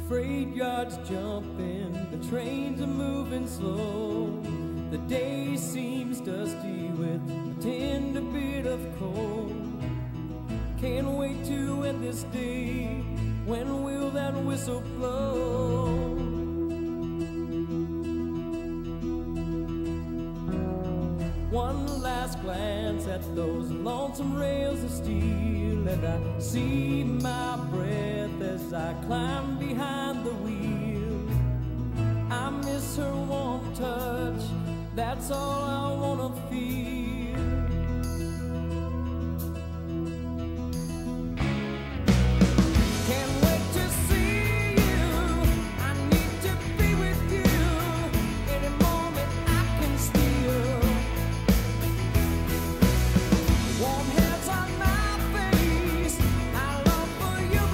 freight yards jumping, the trains are moving slow. The day seems dusty with a tender bit of cold. Can't wait to end this day. When will that whistle blow? One last glance at those lonesome rails of steel, and I see my breath as I climb behind the wheel. I miss her warm touch, that's all I wanna feel. Can't wait to see you, I need to be with you. Any moment I can steal. Warm hands on my face, I long for your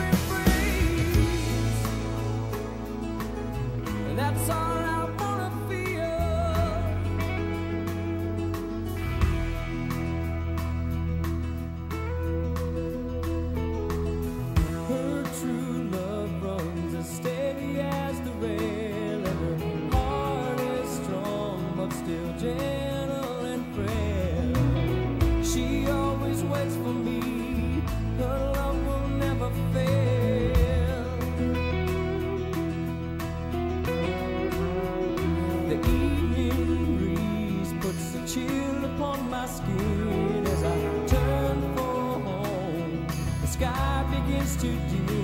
embrace. That's all I wanna feel. Her true love runs as steady as the rail, and her heart is strong but still gentle and frail. She always waits for me, her love will never fail. The evening breeze puts a chill upon my skin as I turn for home. The sky begins to dim.